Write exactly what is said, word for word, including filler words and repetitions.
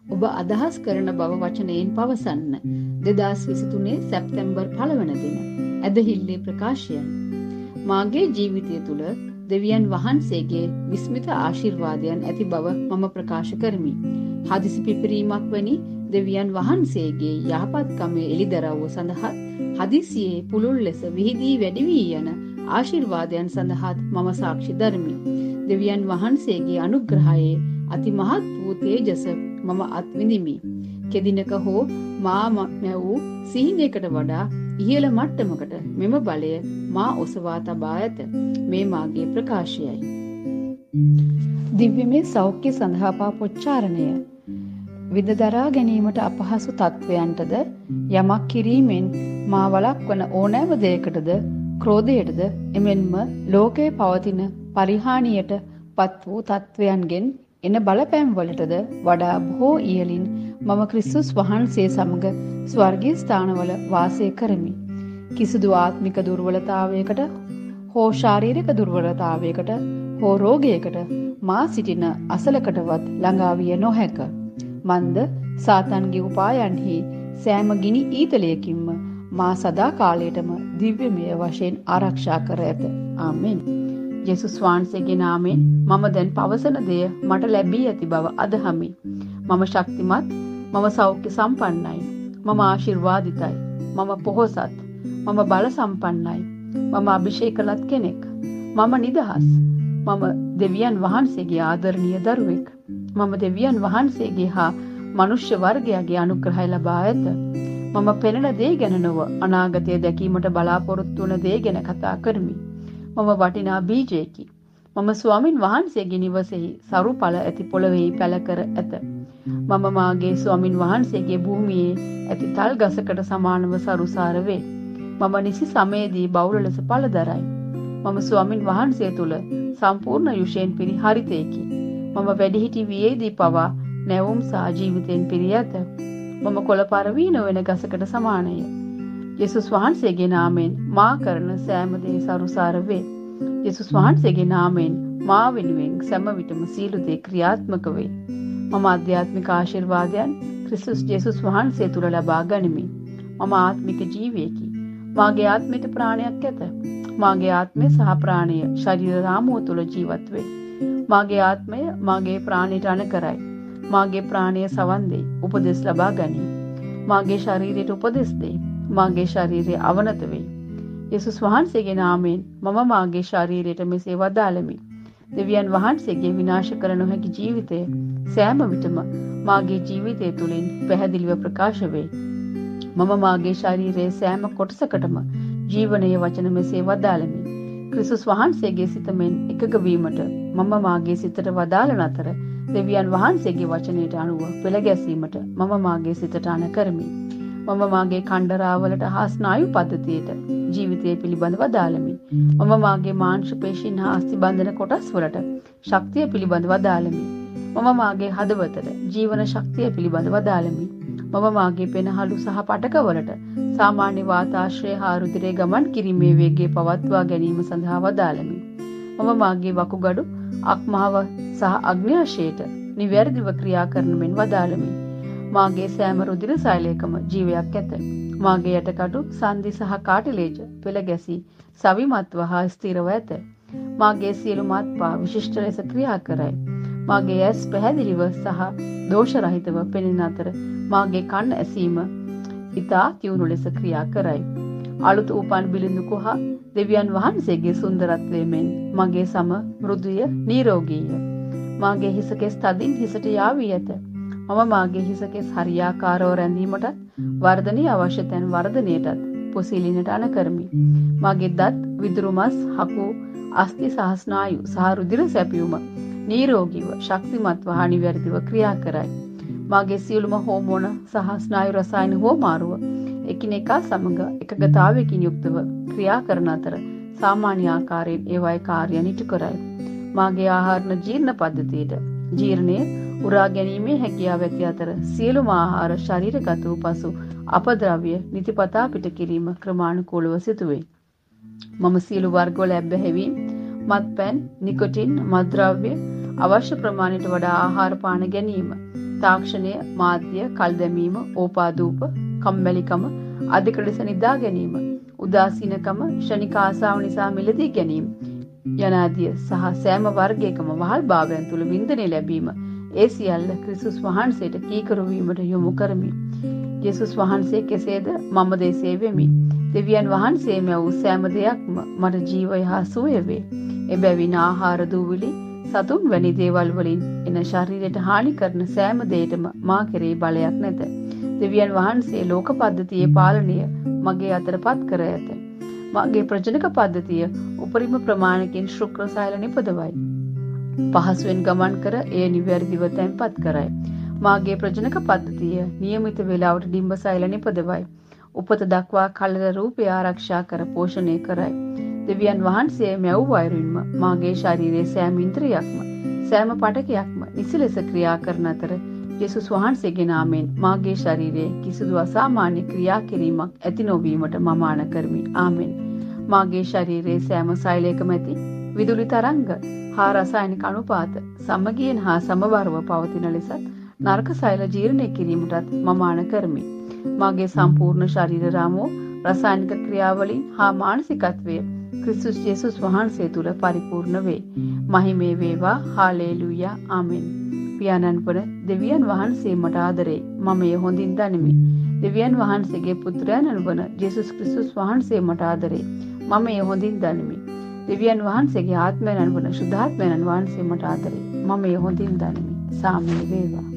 ඔබ අදහස් කරන බව වචනයෙන් පවසන්න. දෙදාස් විසිතුනේ සැප්තැම්බර් පළවන දින. ඇදහිල්ලේ ප්‍රකාශයන්. මාගේ ජීවිතය තුළ දෙවියන් වහන්සේගේ විස්මිත ආශිර්වාදයන් ඇති බව මම ප්‍රකාශ කරමි. හදිසි පිපිරීමක් වැනි දෙවියන් වහන්සේගේ යහපත්කමේ එළිදරව්ව සඳහා හදිසියේ පුළුල් ලෙස විහිදී වැඩි වී යන ආශිර්වාදයන් සඳහා මම සාක්ෂි දරමි. දෙවියන් වහන්සේගේ අනුග්‍රහයේ අතිමහත් වූ තේජස මම අත්විඳිමි. කෙදිනක හෝ මා මැවූ සිහිනයකට වඩා ඉහළ මට්ටමකට මෙම බලය මා ඔසවා තබා ඇත. මේ මාගේ ප්‍රකාශයයි. දිව්‍යමය සෞඛ්‍ය සඳහා පා පොච්චාරණය. විදදරා ගැනීමට අපහසු තත්වයන්ටද යමක් කිරීමෙන් මා වළක්වන ඕනෑම දෙයකටද ක්‍රෝධයටද එමෙන්ම ලෝකයේ පවතින පරිහානියට පත් වූ තත්වයන්ගෙන් එන බලපෑම් වලටද වඩා බොහෝ ඉහළින් මම ක්‍රිස්තුස් වහන්සේ සමග ස්වර්ගීය ස්ථානවල වාසය කරමි. කිසිදු ආත්මික දුර්වලතාවයකට හෝ ශාරීරික දුර්වලතාවයකට හෝ රෝගයකට මා සිටින අසලකටවත් ළඟා විය නොහැක. මන්ද සාතන්ගේ උපායන්හි සෑම ගිනි ඊතලයකින්ම මා සදා කාලයටම දිව්‍යමය වශයෙන් ආරක්ෂා කර ඇත. ආමෙන්. යේසුස් වහන්සේගේ නාමයෙන් මම දැන් පවසන දෙය මට ලැබී ඇති බව අදහමි. මම ශක්තිමත්, මම සෞඛ්‍ය සම්පන්නයි, මම ආශිර්වාදිතයි, මම පොහොසත්, මම බල සම්පන්නයි, මම අභිෂේකලත් කෙනෙක්, මම නිදහස්, මම දෙවියන් වහන්සේගේ ආදරණීය දරුවෙක්, මම දෙවියන් වහන්සේගේ හා මනුෂ්‍ය වර්ගයාගේ අනුග්‍රහය ලබා ඇත. මම පෙනෙන දේ ගැන නොව අනාගතය දැකීමට බලාපොරොත්තු වන දේ ගැන කතා කරමි. මම වටිනා බීජයකි. මම ස්වාමින් වහන්සේගේ නිවසෙහි සරු ඵල ඇති පොළොවෙහි පැල කර ඇත. මම මාගේ ස්වාමින් වහන්සේගේ භූමියේ ඇති තල් ගසකට සමානව සරුසාර වේ. මම නිසි සමයේදී බහුල ලෙස ඵල දරයි. මම ස්වාමින් වහන්සේ තුල සම්පූර්ණ යුෂයෙන් පිරි හරිතයකි. මම වැඩිහිටි වියේදී පවා නැවුම් සහ ජීවිතයෙන් පිරී ඇත. මම කොළ පරවී නොවන ගසකට සමානය. යේසුස් වහන්සේගේ නාමයෙන් මා කරන සෑම දේ සරුසාර වේ. යේසුස් වහන්සේගේ නාමයෙන් මා වෙනුවෙන් සෑම විටම සීල දේ ක්‍රියාත්මක වේ. මම ආධ්‍යාත්මික ආශිර්වාදයන් ක්‍රිස්තුස් යේසුස් වහන්සේ තුල ලබා ගනිමි. මම ආත්මික ජීවියෙකි. මාගේ ආත්මයට ප්‍රාණයක් ඇත. මාගේ ආත්මය සහ ප්‍රාණය ශරීර රාමුව තුල ජීවත් වේ. මාගේ ආත්මය මාගේ ප්‍රාණයට අනකරයි. මාගේ ප්‍රාණය සවන් දෙයි. උපදෙස් ලබා ගනී. මාගේ ශරීරයට උපදෙස් දෙයි. මාගේ ශරීරය අවනත වෙයි. යේසුස් වහන්සේගේ නාමයෙන් මම මාගේ ශරීරයට මෙසේ වදාළමි. දෙවියන් වහන්සේගේ විනාශ කර නොහැකි ජීවිතය සෑම විටම මාගේ ජීවිතය තුළින් පැහැදිලිව ප්‍රකාශ වේ. මම මාගේ ශරීරයේ සෑම කොටසකටම ජීවනයේ වචන මෙසේ වදාළමි. ක්‍රිස්තුස් වහන්සේගේ සිතෙන් එකග වීමට මම මාගේ සිතට වදාළන අතර දෙවියන් වහන්සේගේ වචනයට අනුව පෙළ ගැසීමට මම මාගේ සිතට අන කරමි. මම මාගේ කණ්ඩරාවලට හා ස්නායු පද්ධතියට ජීවිතය පිළිබඳව දාළමි. මම මාගේ මාංශ පේශීන් හා අස්ථි බන්ධන කොටස් වලට ශක්තිය පිළිබඳව දාළමි. මම මාගේ හදවතට ජීවන ශක්තිය පිළිබඳව දාළමි. මම මාගේ පෙනහළු සහ පටකවලට සාමාන්‍ය වාතාශ්‍රය හා රුධිරයේ ගමන් කිරීමේ වේගය පවත්වා ගැනීම සඳහා වදාළමි. මම මාගේ වකුගඩු, අක්මාව සහ අග්න්‍යාශයට නිවැරදිව ක්‍රියා කරන මෙන් වදාළමි. මාගේ සෑම රුධිර සෛලයකම ජීවයක් ඇත. මාගේ යටකටු, සන්ධි සහ කාටිලේජ පෙළ ගැසී සවිමත්ව හා ස්ථිරව ඇත. මාගේ සියලු මත්පා විශිෂ්ට ලෙස ක්‍රියා කරයි. මාගේ ඇස් පැහැදිලිව සහ දෝෂ රහිතව පෙනෙන අතර මාගේ කන් ඇසීම ඉතා තියුණු ලෙස ක්‍රියා කරයි. අලුත් උපන් බිලිඳු කොහා දෙවියන් වහන්සේගේ සුන්දරත්වය මෙන් මගේ සම මෘදුය නිරෝගීය. මාගේ හිසකෙස් තදින් හිසට යාවී ඇත. මම මාගේ හිසකෙස් හරියාකාරව රැඳීමටත් වර්ධනීය අවශ්‍ය තැන් වර්ධනයටත් පොසිලිනට අන කරමි. මාගේ දත්, විදුරු මස්, හකු, අස්ථි සහ ස්නායු සහ රුධිර සැපයුම නිරෝගීව, ශක්තිමත්ව හා නිවැරදිව ක්‍රියා කරයි. මාගේ සියලුම හෝමෝන සහ ස්නායු රසායන හෝමාරුව එකිනෙකා සමග එකගතාවයකින් යුක්තව ක්‍රියා කරන අතර සාමාන්‍ය ආකාරයෙන් ඒවායේ කාර්යයන් ඉටු කරයි. මාගේ ආහාරන ජීර්ණ පද්ධතියට ජීර්ණය උරා ගැනීමේ හැකියාව ඇති අතර සියලුම ආහාර ශරීරගත වූ පසු අපද්‍රව්‍ය නිතිපතා පිට කිරීම ක්‍රමානුකූලව සිදුවේ. මම සියලු වර්ගවල ඇබ්බැහිවීම්, මත්පැන්, නිකොටින්, මත්ද්‍රව්‍ය අවශ්‍ය ප්‍රමාණයට වඩා ආහාර පාන ගැනීම, තාක්ෂණය, මාධ්‍ය, කල් දැමීම, ඕපාදූප, කම්මැලිකම, අධික ලෙස නිදා ගැනීම, උදාසීනකම, ක්ෂණික ආසාව නිසා මිලදී ගැනීම යනාදිය සහ සෑම වර්ගයකම වහල් භාවයන් තුල වින්දනය ලැබීම ඒ සියල්ල ක්‍රිස්තුස් වහන්සේට කීකරු වීමට යොමු කරමි. යේසුස් වහන්සේ කෙසේද මම දේසේ වෙමි. දෙවියන් වහන්සේම වූ සෑම දෙයක්ම මට ජීවය හා සුවය වේ. එබැවින් ආහාර දූවිලි සතුන් වැනි දේවල් වලින් එන ශරීරයට හානි කරන සෑම දෙයකටම මා කෙරෙහි බලයක් නැත. දෙවියන් වහන්සේ ලෝක පද්ධතියේ පාලනය මගේ අතටපත් කර ඇත. මගේ ප්‍රජනක පද්ධතිය උපරිම ප්‍රමාණකින් ශුක්‍ර සෛල නිපදවයි. පහසුවෙන් ගමන් කර එය නිවැරදිව තැන්පත් කරයි. මාගේ ප්‍රජනක පද්ධතිය නියමිත වේලාවට ඩිම්බ සෛල නිපදවයි. උපත දක්වා කලල රූපය ආරක්ෂා කර පෝෂණය කරයි. දෙවියන් වහන්සේ මැව් වෛරින්ම මාගේ ශරීරයේ සෑම ඉන්ද්‍රියක්ම සෑම පටකයක්ම නිසි ලෙස ක්‍රියා කරන අතර යේසුස් වහන්සේගේ නාමයෙන් මාගේ ශරීරයේ කිසිදු අසාමාන්‍ය ක්‍රියා කිරීමක් ඇති නොවීමට මම ආන කරමි. ආමෙන්. මාගේ ශරීරයේ සෑම සෛලයකම ඇති විදුලි තරංග හා රසායනික අනුපාත සමගියෙන් හා සමබරව පවතින ලෙසත් නරක සෛල ජීර්ණය කිරීමටත් මම ආන කරමි. මාගේ සම්පූර්ණ ශරීර රාමුව රසායනික ක්‍රියාවලින් හා මානසිකත්වය ක්‍රිස්තුස් යේසුස් වහන්සේ තුල පරිපූර්ණ වේ. මහිමේ වේවා. හාලෙලූයා. ආමෙන්. පියාණන් වන දෙවියන් වහන්සේ මට ආදරේ. මම එය හොඳින් දනිමි. දෙවියන් වහන්සේගේ පුත්‍රයන්න් වන යේසුස් ක්‍රිස්තුස් වහන්සේ මට ආදරේ. මම එය හොඳින් දනිමි. දෙවියන් වහන්සේගේ ආත්මයන් වන සුද්ධාත්මයන් වහන්සේ මට ආදරේ. මම එය හොඳින් දනිමි. සාමයේ වේවා.